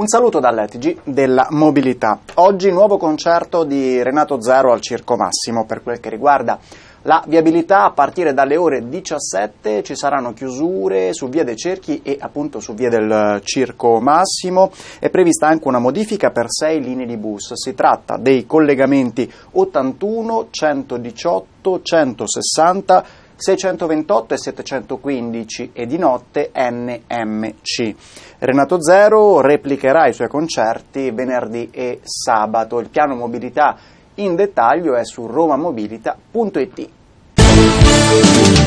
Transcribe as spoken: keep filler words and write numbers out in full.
Un saluto dall'E T G della mobilità. Oggi nuovo concerto di Renato Zero al Circo Massimo. Per quel che riguarda la viabilità, a partire dalle ore diciassette ci saranno chiusure su via dei Cerchi e appunto su via del Circo Massimo. È prevista anche una modifica per sei linee di bus. Si tratta dei collegamenti ottantuno, centodiciotto, centosessanta, seicentoventotto e settecentoquindici e di notte N M C. Renato Zero replicherà i suoi concerti venerdì e sabato. Il piano mobilità in dettaglio è su romamobilita punto it.